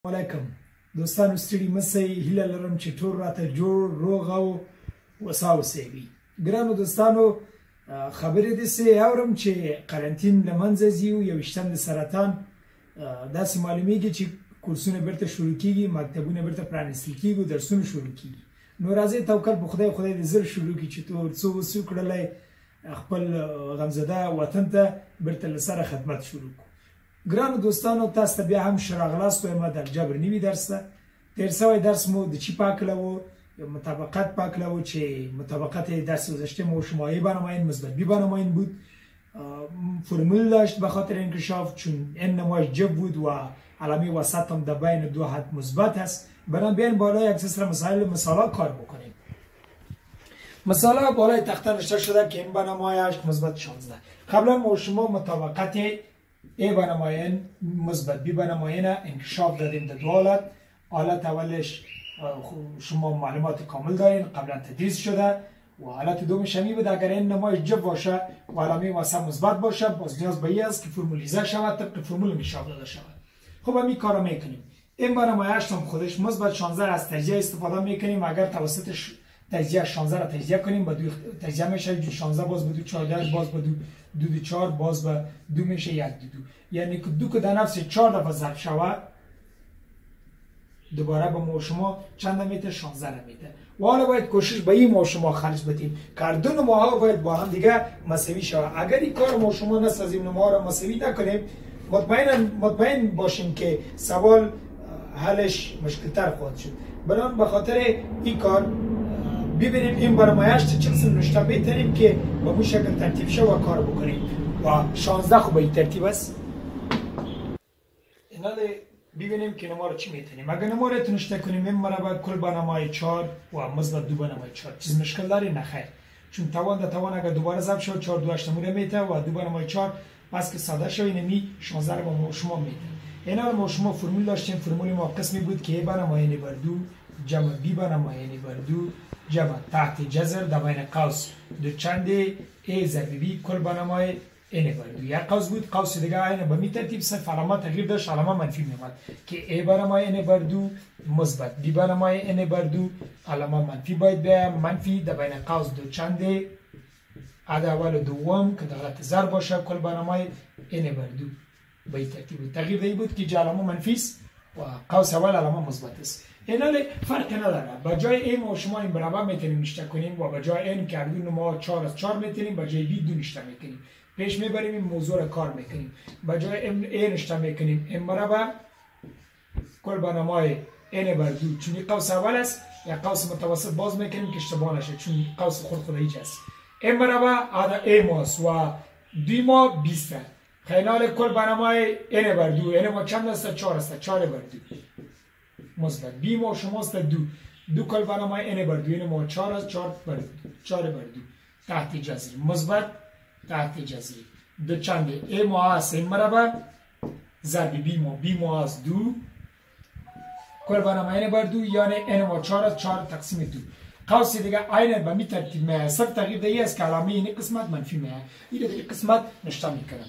علیکم دوستانو ستړي مسئ هیله لرم چې ټول راته جوړ روغ او وسا اوسئ ګرانو دوستانو خبرې داسې اورم چې قرنطین له منځه ځي او 21 د سرطان داسې معلومیږي چې کورسونه بیرته شروع کیږي مکتبونه بیرته پرانیستل کیږي درسونه شروع کیږي نو راځئ توکل په خدای دې زر شروع کړي چې څو وسو کړلی خپل غمزده وطن ته بیرته له سره خدمت شروع کړو ګرانو دوستانو تاسو ته بیا هم ښه راغلاست وایم د الجبر نوي درس ته تېر سوی درس مو د چی په هکله و یا مطابقت په هکله و چې مطابقت درس گذشته مو شمایی بنمایین مثبت بی بنمایین بود فرمول داشت به خاطر انکشاف چون n نمایش جب بود و علامه وسط هم در بین دو حد مثبت است برام بیاین بالای اکسسر مسائل مثالا کار بکنیم مثالا بالای تخته نوشته شده که این بنمایش مثبت 16 قبلا ما شما مطابقت ای بنمایین مثبت بی بنمایین انکشاف دادیم در دو حالت اولش شما معلومات کامل دارین قبلا تدریس شده و حالت دومش همی بود اگر این نمایش جب باشه و علامه وسط مثبت باشه باز نیاز به این است که فرمولیزه شود طبق فرمول انکشاف داده شود خب همین کارو میکنیم این بنمایش هم خودش مثبت 16 از تجزیه استفاده میکنیم اگر توسط تجزیه 16 را تجزیه کنیم با دو تجزیه میشه 16 باز به دو 14 باز به دو 4 باز به دو میشه 1 دو یعنی که دو که در نفس 4 دفعه ضرب شود دوباره به ما شما چند میته 16 میته و حالا باید کوشش به این ما شما خرج بدیم که دو نماها باید با هم دیگه مساوی شود اگر این کار ما شما نسازیم نماها را مساوی نکنیم مطمئن باشیم که سوال حلش مشکلتر خواهد شد بنابراین به خاطر این کار ببینیم این برنامه‌اش چه قسم نوشته بهتریم که به اون شکل ترتیب شه و کار بکنیم و 16 خب به این ترتیب است اینا ببینیم که نما رو چی میتونیم اگر نما رو نوشته کنیم این مربع کل بنمای 4 و مثبت 2 بنمای 4 چیز مشکل داره نه خیر چون توان اگر دوباره ضرب شد 4 2 8 میته و 2 بنمای 4 پس که ساده شوی نمی 16 رو با شما میده اینا رو ما شما فرمول داشتیم فرمول ما قسمی بود که ا بنمای بر 2 جمع b بنمای بر 2 جمع تحت جذر در بین قوس دو چند a ضرب b کل بنمای n بر 2 یک قوس بود قوس دیگه عین به می ترتیب صرف علامت تغییر داشت علامه منفی میومد که a بنمای n بر 2 مثبت b بنمای n بر 2 علامه منفی باید به منفی در بین قوس دو چند عدد اول دوم که دارد ضرب باشه کل بنمای n بر 2 به این ترتیب تغییر دی بود که علامه منفی است و قوس اول علامه مثبت است اینا فرق نداره به جای این ما شما این برابر میتونیم نشته کنیم و به جای این که اردو ما 4 از 4 میتونیم به جای بی 2 نشته میکنیم پیش میبریم این موضوع را کار میکنیم به جای این نشته میکنیم این برابر کل بنمای n بر 2 چون قوس اول است یا قوس متوسط باز میکنیم که اشتباه نشه چون قوس خود هیچ است این برابر عدد a ماست و 2 ما 20 خیلی کل بنمای n بر 2 n ما چند است 4 است 4 بر 2 مثبت b ما شماست 2 کل بنمای n بر 2 n ما 4 است 4 بر 2 تحت جذری مثبت تحت جذری دو چند a ما است این مربع ضرب b ما است 2 کل بنمای n بر 2 یعنی n ما 4 است 4 تقسیم 2 قوس دیگه عین به می ترتیب میه صرف تغییر دیگه است که علامه این قسمت منفی میه این دیگه قسمت نشته میکنم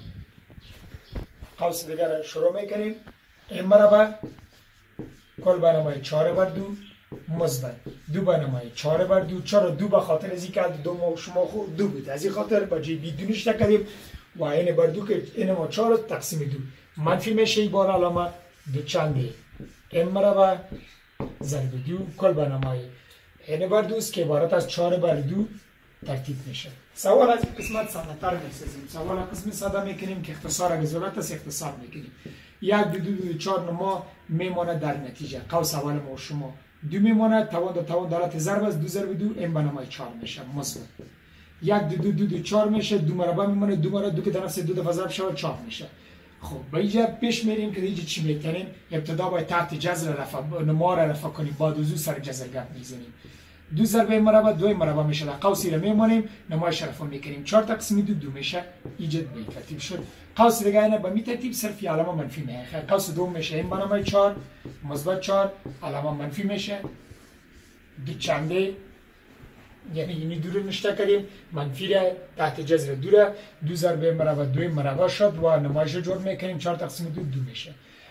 قوس دیگه را شروع میکنیم این مربع کل بنمای 4 بر 2 مثبت 2 بنمای 4 بر 2 چرا 2 به خاطر از اینکه دو ما شما خود 2 بود از این خاطر با جای بی 2 نشته کردیم و این بر 2 که این ما 4 تقسیم 2 منفی میشه این بار علامه دو چنده این مربع ضرب 2 کل بنمای n بر 2 است که عبارت از 4 بر 2 ترتیب میشه سوال از این قسمت ساده تر میسازیم سوال قسمی ساده میکنیم که اختصار اگه ضرورت است اختصار میکنیم 1 2 4 نما میمونه در نتیجه قوس اول ما شما 2 میمونه توان دارد ضرب است 2 ضرب 2 این بنمای 4 میشه مثبت 1 2 4 میشه 2 مربع میمونه 2 مربع 2 که در نفس 2 دفعه ضرب شود 4 میشه خب به اینجا پیش میریم که اینجا چی میکنیم ابتدا باید تحت جذر رفع نما را رفع کنیم بعد وضو سر جذر گپ میزنیم 2 ضرب مربع 2 مربع میشه در قوسی را میمونیم نمایش رفع میکنیم 4 تقسیم 2 میشه ایجاد به این ترتیب شد قوس دیگه اینا به می ترتیب صرف علامه منفی میشه قوس دوم میشه این بنمای 4 مثبت 4 علامه منفی میشه دو چنده یعنی اینی دو رو نشته کردیم منفی را تحت جذر 2 ضرب مربع 2 مربع شد و نمایش رو جور میکنیم 4 تقسیم 2 میشه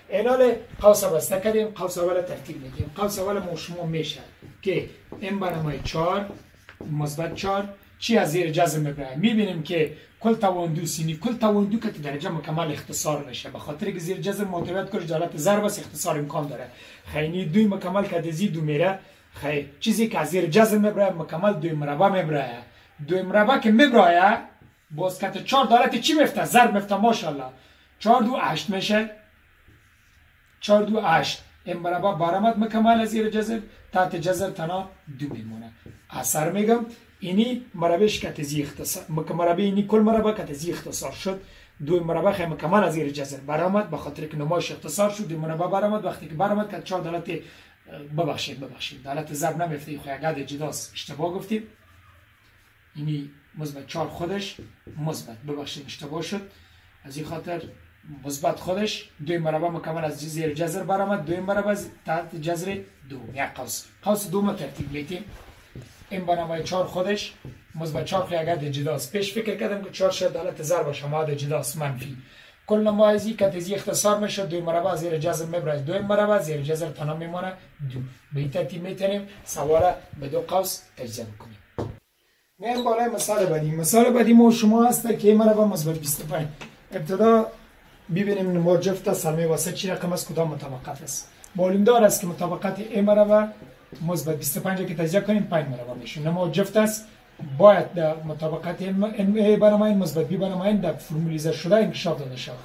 اینال قوس بسته کردیم. قوس اول ترتیب میدیم. قوس اول ما شما میشه که این برنامه 4 مثبت 4 چی از زیر جذر میبره. میبینیم که کل توان دو سینی کل توان دو که درجه مکمل اختصار میشه، به خاطر که زیر جذر معتبر کنه جالت ضرب است اختصار امکان داره. خیلی دوی مکمل که زیر دو میره خیلی چیزی که از زیر جذر میبره مکمل دوی مربع میبره. دوی مربع که میبره باز که 4 دالت چی میفته؟ ضرب میفته. ماشاءالله 4 2 8 میشه. 4 2 8 این مربع برآمد مکمل از زیر جذر تحت جذر تنها 2 میمونه. اثر میگم اینی مربعش که تزی اختصار مربع اینی کل مربع که تزی اختصار شد. دو مربع خیلی مکمل از زیر جذر برآمد به خاطر که نمایش اختصار شد. دو مربع برآمد وقتی که برآمد که 4 دالت ببخشید دالت ضرب نمیفته. خو یک عدد جداست اشتباه گفتیم. اینی مثبت 4 خودش مثبت ببخشید اشتباه شد. از این خاطر مثبت خودش دو مربع مکمل از زیر جذر برآمد. دو مربع تحت جذر 2 یک قوس 2 ما ترتیب میدیم. این برنامه 4 خودش مثبت 4 خیلی عدد جداست. پیش فکر کردم که 4 شد دالت ضرب شما عدد جداست منفی. کل نمایزی که تزی اختصار میشه. دو مربع زیر جذر میبره. دو مربع زیر جذر تنها میمونه 2. به این ترتیب میتونیم سوال به 2 قوس تجزیه کنیم. میایم بالای مثال بعدی. مثال بعدی ما شما هست که مربع مثبت 25. ابتدا ببینیم نمود جفت سلمی واسه چی رقم است کدام مطابقت است. معلوم دار است که مطابقت ای مربع مثبت 25 که تجزیه کنیم 5 مربع میشه. نمود جفت است باید در مطابقت ای برنامه مثبت بی برنامه در فرمولیزه شده انکشاف داده شود.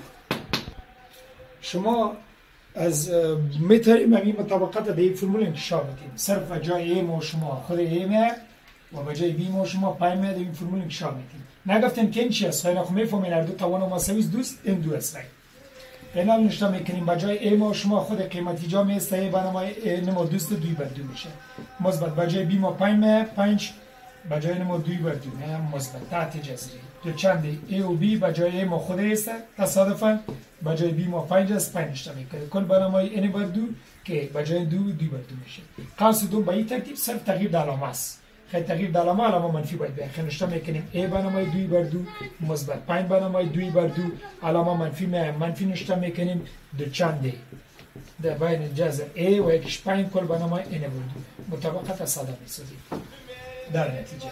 شما از میتونیم این مطابقت در این فرمول انکشاف بدیم. صرف جای ای ما شما خود ای میاد و به جای بی ما شما پای میاد این فرمول انکشاف میدیم. نگفتیم که این چی است؟ خیلی خوب میفهمین هر دو توان و مساوی دوست این دو است. اینا نشته میکنیم به جای ای ما شما خود قیمتی جا میسته ای برنامه نمو دوست 2 بر 2 میشه. مثبت به جای بی ما 5 به جای نمو 2 بر 2 مثبت تحت جذری. دو چند ای و بی به جای ای ما خود است تصادفا به جای بی ما 5 است 5 نشته میکنه. کل برنامه ای بر 2 که به جای 2 بر 2 میشه. قوس 2 به این ترتیب صرف تغییر علامه است. خیلی تغییر علامه منفی باید بیاید. خیلی نشته میکنیم ای برنامه 2 بر 2 مثبت 5 برنامه 2 بر 2 علامه منفی نشته میکنیم دو چند در بین جذر ای و یکیش 5 کل برنامه این بر 2 مطابقت ساده میسازیم. در نتیجه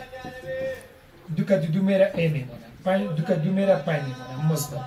دو که دو میره ای میمونه. دو که دو میره 5 میمونه مثبت.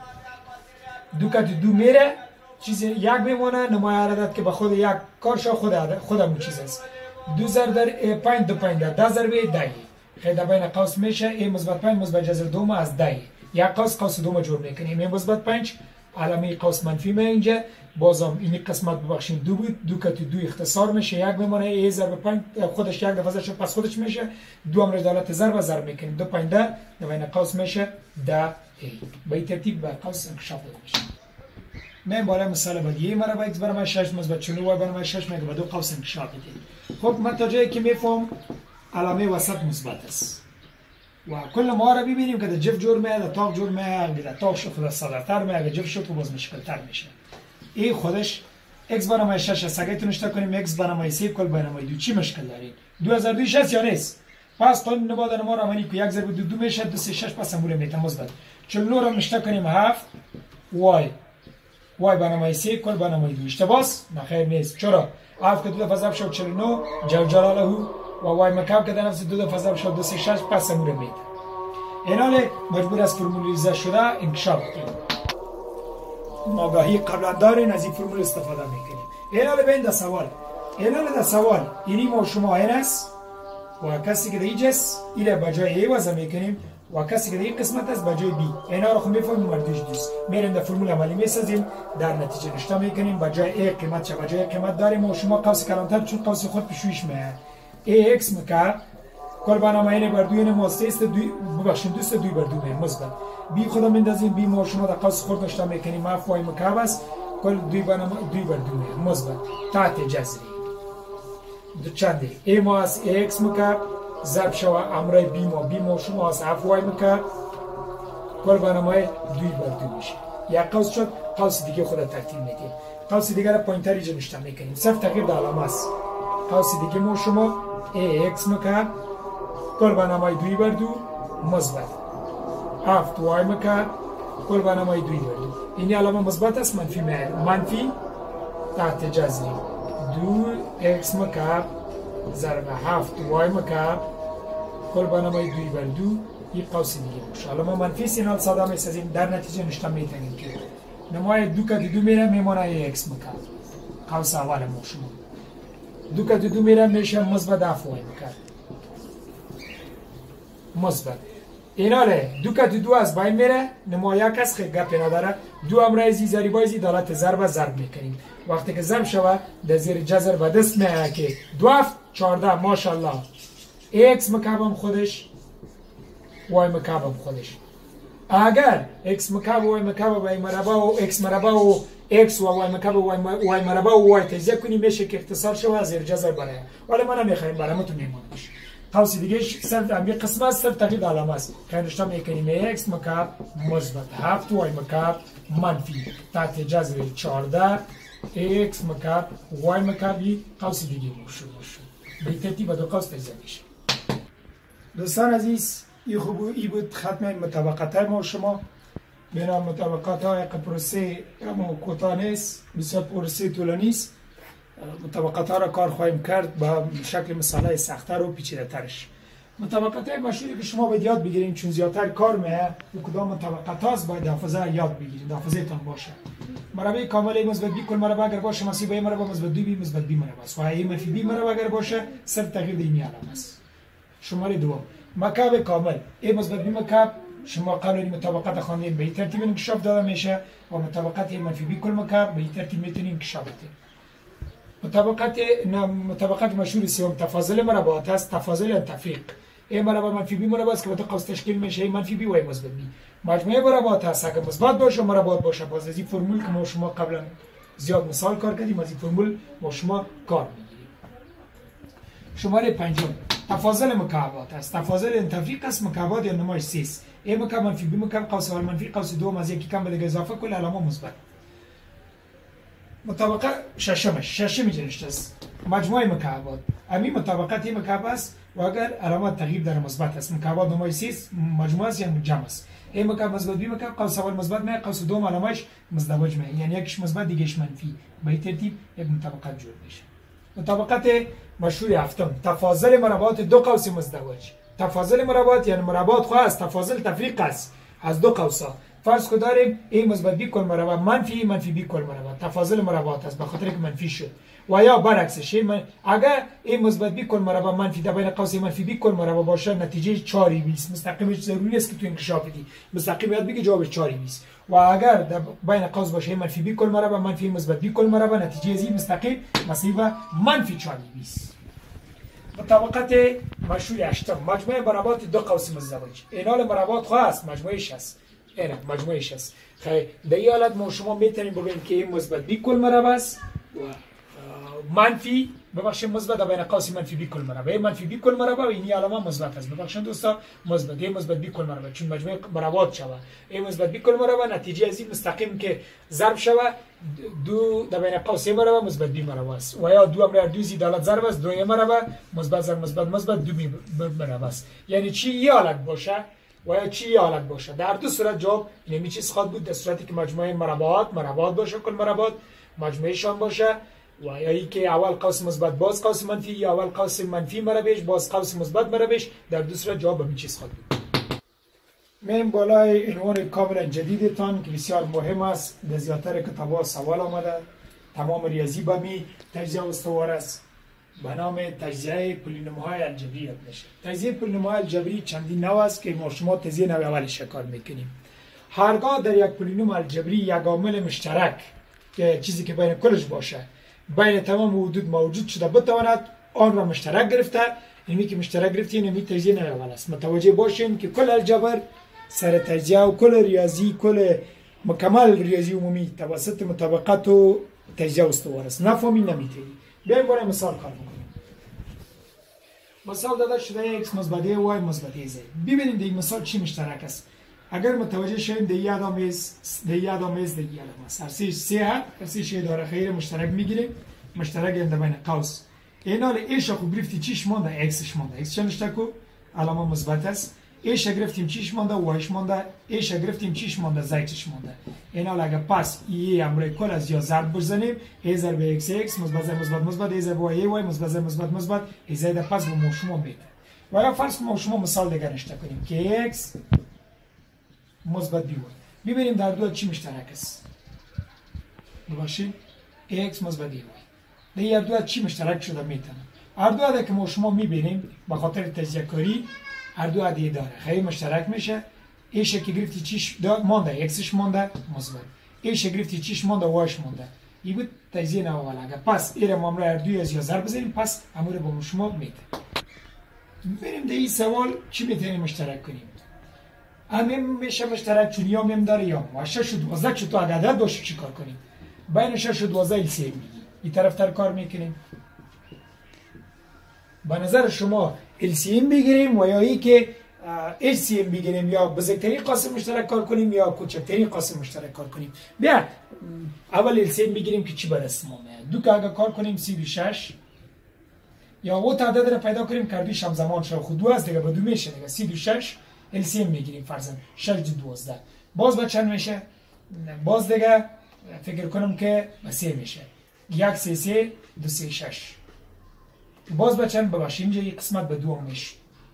دو که دو میره چیز یک میمونه نمای عدد که به خود یک کارشا خودمون چیز است. 2 ضرب در 5 2 5 در 10 ضرب 10 خیلی در بین قوس میشه ای مثبت 5 مثبت جذر 2 از 10 یک قوس 2 جور میکنیم. ای مثبت 5 علامه قوس منفی می اینجا بازم این قسمت ببخشید 2 بود. 2 که 2 اختصار میشه یک میمونه. ای ضرب 5 خودش یک دفعه شد پس خودش میشه 2 امر دالت ضرب میکنیم 2 5 در بین قوس میشه 10 ای. به این ترتیب به قوس انکشاف داده میشه. من بالا مثال بعدی مربع x برابر 6 مثبت 49 y برابر 6 میگه به 2 قوس انکشاف بدیم. خب من تا جایی که میفهم علامه وسط مثبت است و کل ما را ببینیم که در جفت جور میاد تاق جور میاد در تاق شد خود ساده‌تر میاد جفت شد باز مشکل‌تر میشه. این خودش x برابر 6 است. اگه تونشته کنیم x برابر 3 کل برابر 2 چی مشکل دارید؟ 2002 است یا نیست؟ پس قانون نباید ما را معنی که 1 ضرب 2 میشه 2 3 6 پس امور میتونه مثبت 49 را نشته کنیم 7 y برنامه 3 کل برنامه 2 اشتباه نخیر نیست. چرا 7 که 2 دفعه ضرب شد 49 جل جلاله و وای مکعب که در نفس 2 دفعه ضرب شد 2 3 6 پس امور میده. اینال مجبور است فرمولیزه شده انکشاف کنیم. آگاهی قبلا دارین از این فرمول استفاده میکنیم. اینال بین در سوال اینی ما شما این است و کسی که در اینجاست ایره بجای ای وضع میکنیم و کسی که در این قسمت است بجای بی. اینا رو خود میفهمیم مردوش دوست میریم در فرمول عملی میسازیم در نتیجه نشته میکنیم بجای ای قیمت چه بجای قیمت داریم و شما قوس کلانتر چون قوس خود پیشویش میاد ای اکس مکه کل برنامه این بر 2 ماسته است ببخشید دوست 2 بر 2 مثبت بی خدا میندازیم بی ما شما در قوس خود نشته میکنیم اف وای مکه است کل 2 برنامه 2 بر 2 مثبت تحت جذری دو چنده ای ما از ای اکس مکه ضرب شو امرای بی ما شما از اف وای مکه کل برنامه 2 بر 2 میشه. یک قوس شد قوس دیگه خود ترتیب میدیم. قوس دیگه را پوینتر اینجا نشته میکنیم صرف تغییر در علامه است. قوس دیگه ما شما ای اکس مکه کل برنامه 2 بر 2 مثبت 7 وای مکه کل به نمای 2 بر 2. این علامه مثبت است، منفی میاد. منفی تحت جذری 2x مکعب ضرب 7y مکعب کل به نمای 2 بر 2 یک قوس دیگه باشه. علامه منفی سینال ساده میسازیم، در نتیجه نشته میتونیم که نمای 2 که 2 میره میمونه x مکعب. قوس اول ما شما 2 که 2 میره میشه مثبت 7y مکعب مثبت. ایناله 2 که 2 از بین میره، نمای یک است خیلی گپی نداره. 2 امرایزی ضریبایزی دالت ضرب میکنیم. وقتی که ضرب شوه در زیر جذر به دست میاد که 2 7 14 ماشاءالله x مکعب خودش y مکعب خودش. اگر x مکعب و y مکعب و مربع و x مربع و x و y مکعب و y مربع و y تجزیه کنیم میشه که اختصار شوه زیر جذر برای. ولی ما نمیخوایم برای تو میمونه. قوس دیگه صرف امی قسمت است، صرف تغییر علامه است. خیلیشتا میکنیم x مکعب مثبت 7 y مکعب منفی تحت جذر 14 x مکعب y مکعبی قوس دیگه باشه. به ترتیب دو قوس تجزیه میشه. دوستان عزیز، این بود ختم مطابقت های ما شما. بنا مطابقت های پروسه اما کوتاه نیست، بسیار پروسه طولانی است. مطابقت ها را کار خواهیم کرد با شکل مثاله سخت‌تر و پیچیده ترش. مطابقت های مشهوری که شما باید یاد بگیریم چون زیادتر کار میه کدام مطابقت هاست باید حافظه یاد بگیرید، حافظه تان باشه. مربع کامل مثبت بی کل مربع اگر باشه مسیب ای مربع مثبت 2 بی مثبت بی مربع است و ای منفی بی مربع اگر باشه صرف تغییر دینی علامه است. شماره دوم مکعب کامل ای مثبت بی مکعب شما قبل مطابقت خواندیم به این ترتیب انکشاف داده میشه و مطابقت ای منفی بی کل مکعب به این ترتیب میتونیم انکشاف بدیم. مطابقت مشهور سوم تفاضل مربعات است. تفاضل تفریق ای مربع منفی بی مربع است که با دو قوس تشکیل میشه ای منفی بی و ای مثبت بی. مجموعه مربعات است اگه مثبت باشه مربعات باشه باز از این فرمول که ما شما قبلا زیاد مثال کار کردیم از این فرمول ما شما کار میگیریم. شماره پنجم تفاضل مکعبات است. تفاضل تفریق است. مکعبات یا نمایش 3 است. ای مکعب منفی بی مکعب قوس اول منفی قوس دوم از یکی کم به دیگه اضافه کل علامه مثبت. مطابقه ششمی جنشت است. مجموعه مکعبات امی مطابقت این مکعب است و اگر علامت تغییر در مثبت است. مکعبات نمای 3 مجموعه است یا جمع است. ای مکعب مثبت بی مکعب قوس اول مثبت می قوس دوم علامهش مزدوج می یعنی یکیش مثبت دیگهش منفی. به این ترتیب یک مطابقت جور میشه. مطابقت مشهور هفتم تفاضل مربعات دو قوس مزدوج. تفاضل مربعات یعنی مربعات خو است. تفاضل تفریق است از دو قوسا. فرض کو داریم ای مثبت بی کل مربع منفی منفی بی کل مربع تفاضل مربعات است به خاطر که منفی شد و یا برعکسش اگر ای مثبت بی کل مربع منفی در بین قوس منفی بی کل مربع باشه نتیجه 4 20 مستقیمش ضروری است که تو انکشاف بدی مستقیم یاد بگی جوابش 4 20 و اگر در بین قوس باشه منفی بی کل مربع منفی مثبت بی کل مربع نتیجه زی مستقیم مساوی منفی 4 20. مطابقت مشهور هشتم مجموعه مربعات دو قوس مزدوج. اینال مربعات خو است مجموعش است. اینا مجموعش است. خیلی در این حالت ما شما میتونیم بگیم که این مثبت بی کل مربع است و منفی ببخشید مثبت در بین قوس منفی بی کل مربع منفی بی کل مربع و این علامه مثبت است. ببخشید دوستا مثبت بی کل مربع چون مجموعه مربعات شوه این مثبت بی کل مربع نتیجه از این مستقیم که ضرب شوه دو در بین قوس مربع مثبت بی مربع است و یا دو امر دو زیدالت ضرب است دو مربع مثبت ضرب مثبت دو مربع است. یعنی چی یه حالت باشه و یا چی حالت باشه. در دو صورت جواب نمی چیز خواهد بود. در صورتی که مجموعه مربعات باشه کل مربعات مجموعه شان باشه و یا ای که اول قوس مثبت باز قوس منفی یا اول قوس منفی مربعش باز قوس مثبت مربعش در دو صورت جواب همین چیز خواهد بود. من بالای عنوان کاملا جدیدتان که بسیار مهم است در زیادتر کتاب‌ها سوال آمده تمام ریاضی به می تجزیه استوار است به نام تجزیه پولینوم‌های الجبری یاد میشه. تجزیه پولینوم‌های الجبری چندین نوع است که ما شما تجزیه نوع اولش کار میکنیم. هرگاه در یک پولینوم الجبری یک عامل مشترک که چیزی که بین کلش باشه بین تمام حدود موجود شده بتواند آن را مشترک گرفته اینی که مشترک گرفتی نمی تجزیه نوع اول است. متوجه باشین که کل الجبر سر تجزیه و کل ریاضی کل مکمل ریاضی عمومی توسط مطابقت و تجزیه استوار است. نفهمی نمیتونی. بیایم برای مثال کار بکنیم. مثال داده شده x مثبت y مثبت z. ببینید در این مثال چی مشترک است. اگر متوجه شویم در یک آمیز در یک آمیز هر سه هر سه داره خیر مشترک میگیریم. مشترک در بین قوس. این حال ایش خوب گرفتی چیش مونده x مونده. x چند اشتکو علامه مثبت است. ایش گرفتیم چیش مونده وایش مونده ایش گرفتیم چیش مونده زیتش مونده. اینا اگه پس ای امر کل از یا ضرب بزنیم ای ضرب ایکس ایکس مثبت ای ضرب وای وای مثبت ای زائد پس به شما میده. و یا فرض کنیم شما مثال دیگه نشته کنیم که ایکس مثبت بی وای. ببینیم در دو چی مشترک است. ببخشید ایکس مثبت ای وای. در دو چی مشترک شده میتونه. هر دو عدد که ما شما میبینیم به خاطر تجزیه کاری هر دو عدد داره خیلی مشترک میشه. ایش که گرفتی چیش مونده ایکسش مونده مثبت ایش گرفتی چیش مونده وایش مونده. این بود تجزیه نوآوره. اگر پس ایره مامره هر دوی از یا ضرب بزنیم پس امور با شما میده. بریم در این سوال چی میتونیم مشترک کنیم. همین میشه مشترک چون یا میم داره یا ما 6 و 12 چطور اگه عدد باشه چی کار کنیم. بین 6 و 12 LCM میگیم. این طرف تر کار میکنیم. به نظر شما LCM بگیریم و یا ای که LCM بگیریم یا بزرگترین قاسم مشترک کار کنیم یا کوچکترین قاسم مشترک کار کنیم. بیا اول LCM بگیریم که چی به دست ما میاد. دو که اگه کار کنیم 36 یا او تعداد را پیدا کنیم کردیش همزمان شد خود دو است دیگه به دو میشه دیگه 36 LCM میگیریم فرضاً 6 12 باز به چند میشه. باز دیگه فکر کنم که به 3 میشه 1 3 3 2 3 6 باز به چند ببخشید اینجا یک قسمت به 2 میشه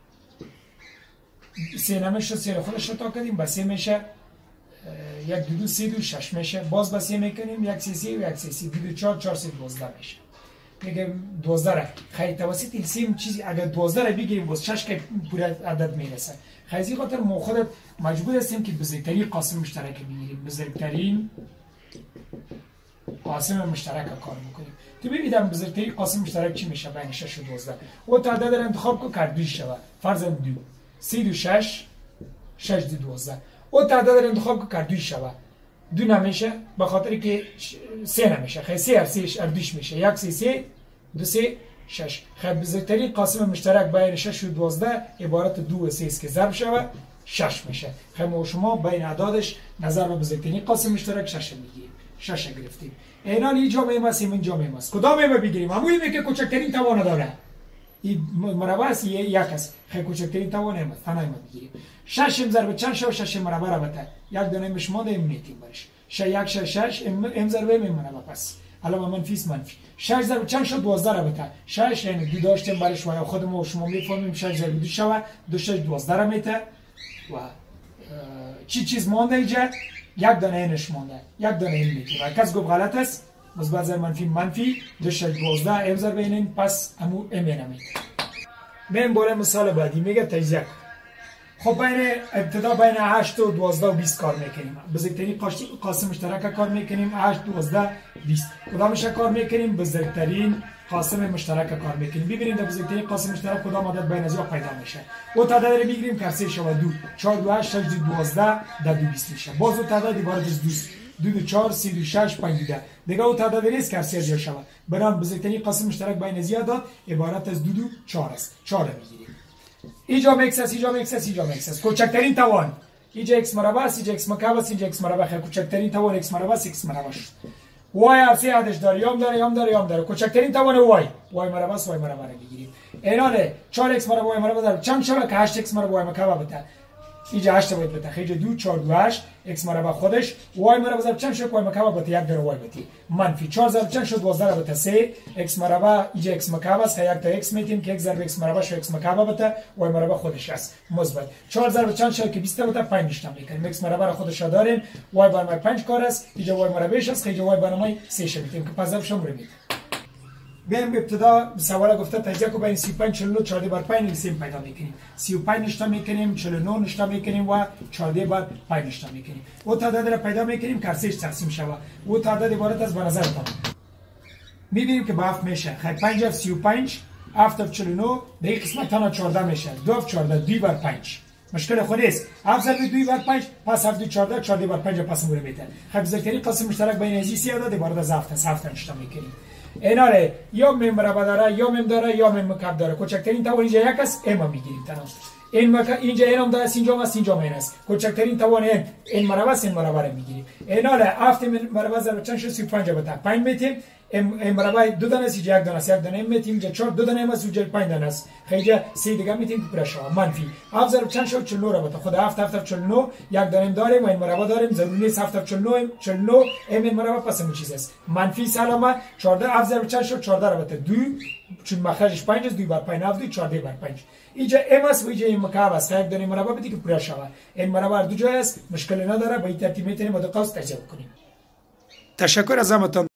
3 نمیشه 3 خودش رو تا کردیم به 3 میشه 1 2 2 3 2 6 میشه باز به 3 میکنیم 1 3 3 1 3 3 2 4 4 3 12 میشه دیگه 12 را خیلی توسط LCM چیزی اگر 12 را بگیریم باز 6 که پول عدد میرسه خیلی خاطر ما خودت مجبور هستیم که بزرگترین قاسم مشترک بگیریم بزرگترین قاسم مشترک کار میکنیم. تو ببینید بزرگترین قاسم مشترک چی میشه بین 6 و 12 و تعداد را انتخاب کو کرد 2 شود فرضاً 2 3 2 6 6 2 12 و تعداد را انتخاب کو کرد 2 شود 2 نمیشه به خاطر که 3 نمیشه خیلی 3 هر 2 میشه 1 3 3 2 3 6 خیلی بزرگترین قاسم مشترک بین 6 و 12 عبارت 2 و 3 است که ضرب شود 6 میشه. خیلی شما بین اعدادش نظر به بزرگترین قاسم مشترک 6 میگیریم 6 گرفتیم. اینال اینجا میماست اینجا میماست کدام میمه بگیریم همونی که کوچکترین توان داره این مربع است یک است خیلی کوچکترین توان میمه تنها میمه بگیریم 6 ضرب چند شو 6 مربع را بته یک دونه مشما ده میتیم برش 6 1 6 6 ام ضرب ام مربع پس الان منفی است منفی 6 ضرب چند شد 12 را بته 6 یعنی 2 داشتیم برش و خودمون و شما میفهمیم 6 ضرب 2 شود 2 6 12 را میته و چیز مونده اینجا یک دانه اینش مونده یک دانه این میتیم و کس گفت غلط است مثبت ضرب منفی 2 6 12 ام ضرب این پس همو ام نمیده. من بالا مثال بعدی میگه تجزیه. خب بین ابتدا بین 8 و 12 و 20 کار میکنیم. بزرگترین قاسم مشترک کار میکنیم 8 12 20 کدامش کار میکنیم بزرگترین قاسم مشترک کار میکنیم. ببینید بزرگترین قاسم مشترک کدام عدد بین از یا پیدا میشه. و تعداد رو میگیریم که 3 شو 2 4 2 8 6 12 در 2 20 میشه. باز تعداد عبارت از 2 2 4 3 2 6 5 2 دیگه او تعداد نیست که 3 جا شود. برام بزرگترین قاسم مشترک بین از عدد عبارت از 2 2 4 است. 4 میگیریم. اینجا مکس است اینجا مکس است اینجا مکس است کوچکترین توان اینجا x مربع است اینجا x مکعب است اینجا x مربع خیلی کوچکترین توان x مربع است x مربع شد y هر سه عددش داره یام داره کوچکترین توان y مربع است y مربع رو میگیریم ایناله 4x مربع y مربع داره چند شده که 8x مربع y مکعب بده اینجا 8 باید بده خیلی 2 4 2 8 x مربع خودش y مربع ضرب چند شد y مکعب بده 1 داره y بده منفی 4 ضرب چند شد 12 بده 3 x مربع اینجا x مکعب است 1 تا x میتیم که 1 ضرب x مربع شو x مکعب بده y مربع خودش است مثبت 4 ضرب چند شد که 20 بده 5 نشتم میکنیم x مربع خودش داریم y برابر 5 کار است اینجا y مربعش است اینجا y برابر 3 شه میتیم که پس ضرب شو میریم. بیایم ابتدا سوال گفته تجزیه کو بین 35 49 14 بر 5 LCM پیدا میکنیم 35 نشتا میکنیم 49 نشتا میکنیم و 14 بر 5 نشتا میکنیم و تعداد را پیدا میکنیم که 3 تقسیم شود و تعداد عبارت از به نظر تان میبینیم که به 7 میشه خیلی 5 اف 35 7 اف 49 به این قسمت تانا 14 میشه 2 اف 14 2 بر 5 مشکل خود است 7 ضرب 2 بر 5 پس 7 2 14 14 بر 5 پس مورد میته خیلی بزرگترین قاسم مشترک بین از این عدد عبارت از 7 نشتا میکنیم ایناره یا مم مربع داره یا مم داره یا مم مکعب داره کوچکترین توان اینجا یک است ام میگیریم تمام این اینجا اینم داره اینجا است اینجا مین است کوچکترین توان این مربع است این مربع رو میگیریم ایناره 7 مربع ضرب چند شد 35 بده 5 میتیم ام مربع دو دانه است یک دانه است، یک دانه میتیم اینجا 4 دو دانه است اونجا 5 دانه است، خیلی 3 دیگه میتیم پر شود منفی 7 ضرب چند شد 49 را بتا خود 7 7 49 یک دانه داریم و این مربع داریم ضروری نیست 7 49 این مربع پس همین چیز است منفی سلامه 14 7 ضرب چند شد 14 را بتا 2 چون مخرجش 5 است 2 بر 5 7 2 14 بر 5 اینجا ام است و اینجا ام مکعب است یک دانه مربع بدی که پر شود این مربع دو جای است مشکل نداره به این ترتیب میتونیم با دو قوس تجزیه کنیم. تشکر از همتون.